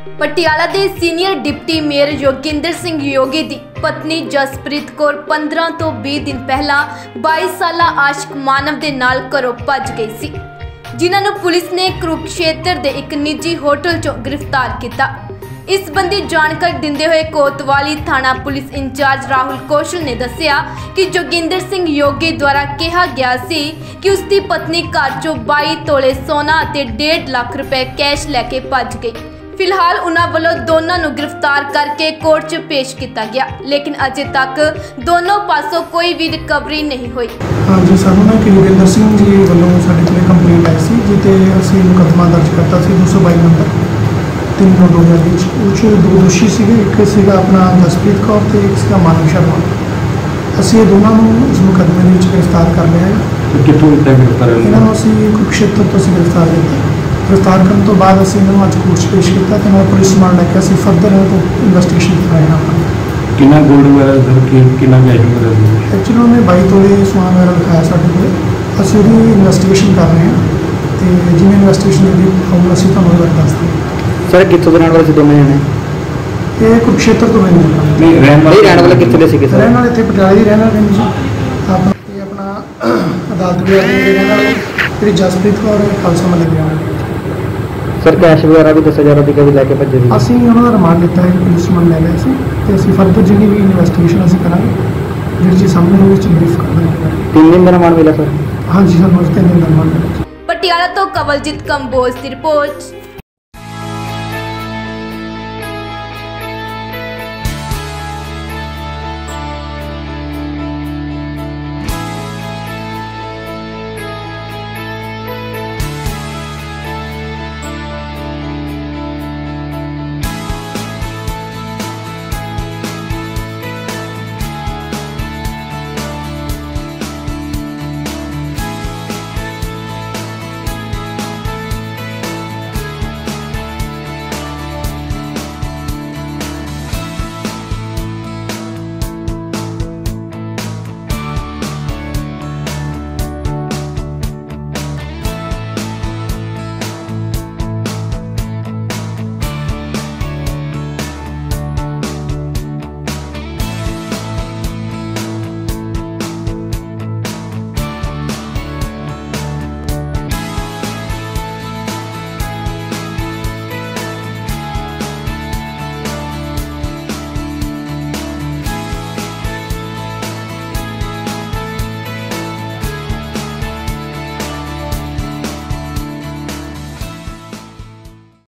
ਪਟਿਆਲਾ ਦੇ senior deputy mayor Yoginder Singh Yogi ਦੀ ਪਤਨੀ ਜਸਪ੍ਰੀਤ ਕੌਰ 15 ਤੋਂ 20 ਦਿਨ ਪਹਿਲਾਂ 22 ਸਾਲਾ ਆਸ਼ਿਕ ਮਾਨਵ ਦੇ ਨਾਲ ਘਰੋਂ ਭੱਜ ਗਈ ਸੀ, ਜਿਨ੍ਹਾਂ ਨੂੰ ਪੁਲਿਸ ਨੇ ਕੁਰੂਕਸ਼ੇਤਰ ਦੇ ਇੱਕ ਨਿੱਜੀ ਹੋਟਲ 'ਚੋਂ ਗ੍ਰਿਫਤਾਰ ਕੀਤਾ। इस संबंधी जानकारी देंदे हुए कोतवाली थाना पुलिस इंचार्ज राहुल कौशल ने दस्सिया कि जोगिंदर सिंह योगी द्वारा कहा गया सी कि उसकी पत्नी घर चों 22 तोले सोना ते 1.5 लाख रुपए कैश लैके भज गई। फिलहाल उन्हां वल्लों दोनों नूं गिरफ्तार करके कोर्ट च पेश किया गया, लेकिन अजे तक दोनों पासों कोई भी रिकवरी नहीं हुई। हाँ जी, सानू ना कि जोगिंदर सिंह जी वल्लों साडे कोल कंप्लेंट आई सी, जिते असीं मुकदमा दर्ज करता सी 222 नंबर 3/2020 दो दोषी से एक अपना जसप्रीत कौर तो एक मानव शर्मा। असी दोनों इस मुकदमे में गिरफ्तार कर लिया है। कितों गिरफ्तार इन्होंने असी कुरुक्षेत्र तो गिरफ्तार किया। गिरफ्तार करने तो बाद असी इन्होंने अज कोर्ट पेश किया तो पुलिस रिमांड लैके असी फर्दर तो इन्वेस्टिगेशन कराया। कितना गोल्ड वगैरह कितना कैश वगैरह एक्चुअली उन्हें 22 तोले सोना वगैरह लिखाया साढ़े को। असी वो इन्वेस्टिगेशन कर रहे हैं तो जिन्हें इन्वेस्टिगेशन होगी असी तुहानूं दस देंगे। सर कितों रहने वाले दोनों जने? ये कुरुक्षेत्र तो नहीं रहने वाले कितने से रहने वाले इतने पटियाले ही रहने वाले जी। अपना अदालत भी रहने वाले जी जसप्रीत कौर खालसा महल के रहने। सर कैश वगैरह भी 10,000 रुपये का भी लैके भजे? असी उन्होंने रिमांड लिता है, पुलिस रिमांड ले लिया तो असी फर्दर जी भी इन्वेस्टिगेशन असी करांगे, जी चीज़ सामने होगी उस ब्रीफ कर देंगे। 3 दिन का रिमांड मिला सर? हाँ जी, सर 3 दिन का रिमांड मिला। पटियाला तो कवलजीत कंबोज की रिपोर्ट।